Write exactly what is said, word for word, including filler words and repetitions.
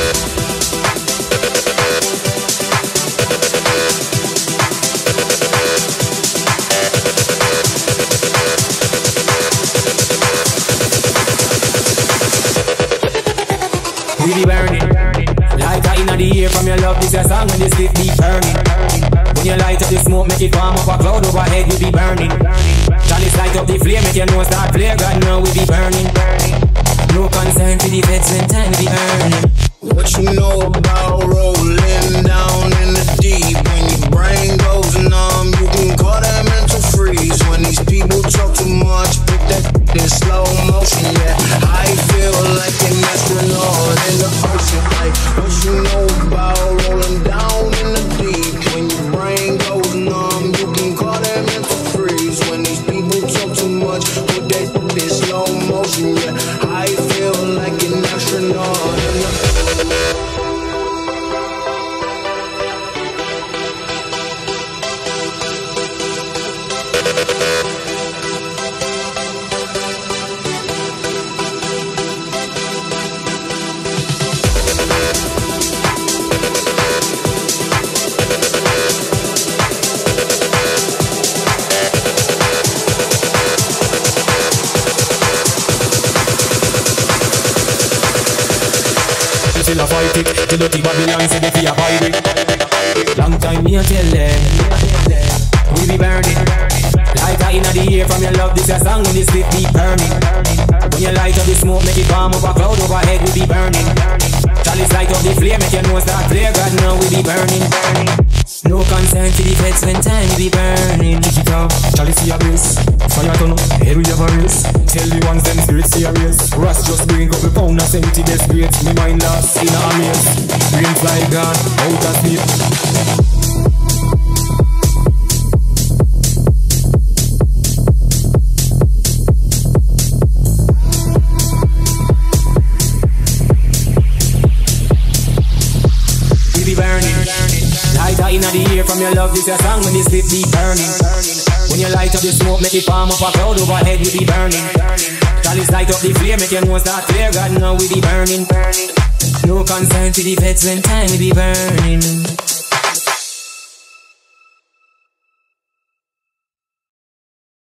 We be burning, lighter inna the air from your love. This your song when this stiff be burning. When you light up the smoke, make it warm up a cloud overhead. We be burning. Chalice light up the flame, make your nose start flare. God know we be burning. No concern for the feds when time we be burning. What you know about rolling down in the deep? When your brain goes numb, you can call that mental freeze. When these people talk too much, put that in slow motion. Yeah, I feel like an astronaut in the ocean. Like, what you know about rolling down in the deep? When your brain goes numb, you can call that mental freeze. When these people talk too much, put that in slow motion. Yeah, I feel like an astronaut in the still a fight it. The dirty Babylon say they fear hide it. Long time me a tell them, we be burning. Lighter inna the air from your love. This your song when this stiff be burning. When you light up the smoke, make it warm up a cloud overhead. We be burning. Chalice light up the flame, make your nose start flare. God know we be burning. No concern to the feds when time we be burning. Kick it off, Chalice see a race. Fire turn up, here we have a race. Tell the ones them spirits serious. Rust just bring up a pound of empty desperate. Me mind lost in a maze. Brain fly gone, out of sleep. We be burning. Lighter inna the air from your love. This your song when this stiff be burning. When you light up the smoke, make it warm up a cloud overhead. We be burning. Chalice light up the flame, make your nose start flare. God know we be burning. No concern to the feds when time we be burning.